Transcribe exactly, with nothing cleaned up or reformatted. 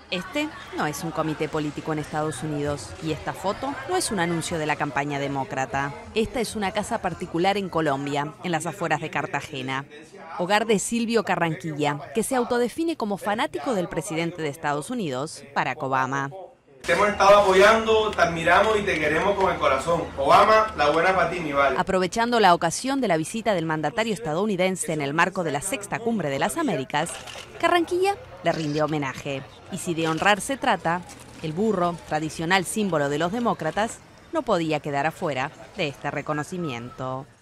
Este no es un comité político en Estados Unidos y esta foto no es un anuncio de la campaña demócrata. Esta es una casa particular en Colombia, en las afueras de Cartagena. Hogar de Silvio Carranquilla, que se autodefine como fanático del presidente de Estados Unidos, Barack Obama. Te hemos estado apoyando, te admiramos y te queremos con el corazón. Obama, la buena para ti, mi vale. Aprovechando la ocasión de la visita del mandatario estadounidense en el marco de la Sexta Cumbre de las Américas, Carranquilla le rinde homenaje. Y si de honrar se trata, el burro, tradicional símbolo de los demócratas, no podía quedar afuera de este reconocimiento.